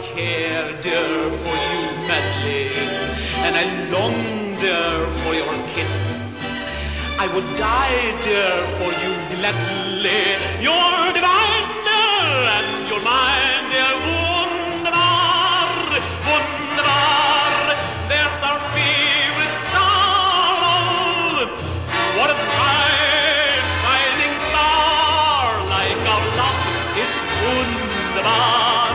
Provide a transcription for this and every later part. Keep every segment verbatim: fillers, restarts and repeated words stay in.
care, dear, for you madly, and I long, dear, for your kiss. I would die, dear, for you gladly. You're divine, dear, and you're mine, dear. Wunderbar, wunderbar. There's our favorite star. What a bright, shining star, like our love. It's wunderbar.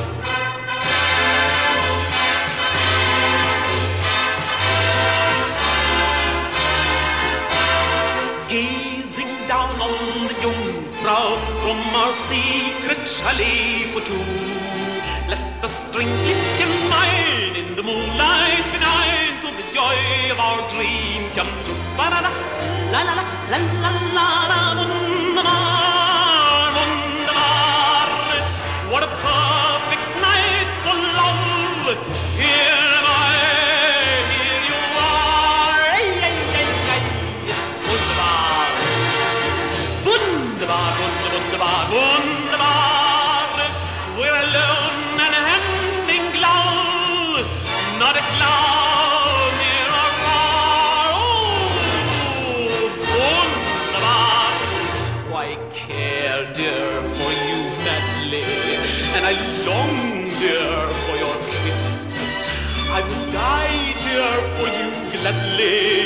Gazing down on the Jungfrau from our secret chalet for two, let us drink liquor wine in the moonlight benign, to the joy of our dream come true. La la la la la la la la la. Wunderbar, wunderbar. What a perfect night for love. Here am I, here you are. Ay, ay, ay, ay. It's wunderbar. Wunderbar, wunder, wunderbar, wunderbar. We're alone and hand in glove, not a cloud near or far. Oh, wunderbar. Why care, dear, for you madly, and I long, dear, for your kiss. I would die, dear, for you gladly.